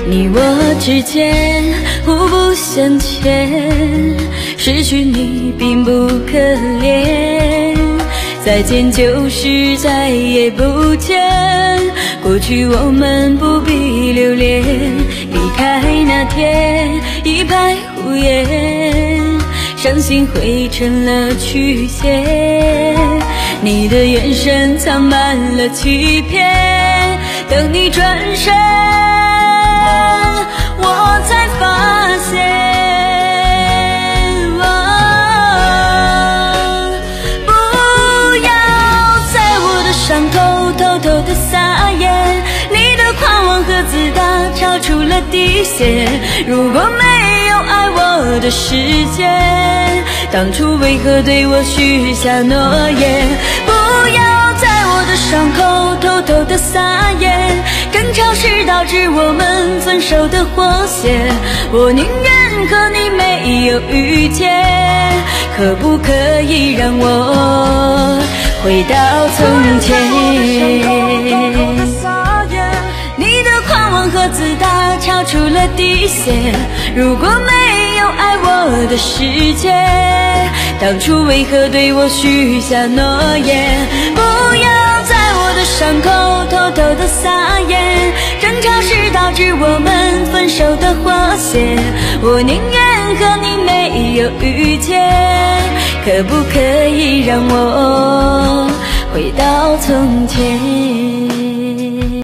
你我之间互不相欠，失去你并不可怜。再见就是再也不见，过去我们不必留恋。离开那天一派胡言，伤心汇成了曲线。你的眼神藏满了欺骗，等你转身我才发现，不要在我的伤口偷偷的撒盐，你的狂妄和自大超出了底线。如果没有爱我的时间，当初为何对我许下诺言？不要在我的伤口偷偷的撒盐，争吵是导致我们分手的火线。我宁愿和你没有遇见，可不可以让我回到从前？你的狂妄和自大超出了底线，如果没有爱我的时间，当初为何对我许下诺言？不要在我的伤口偷偷的撒盐，争吵是导致我们分手的火线。我宁愿和你没有遇见，可不可以让我回到从前？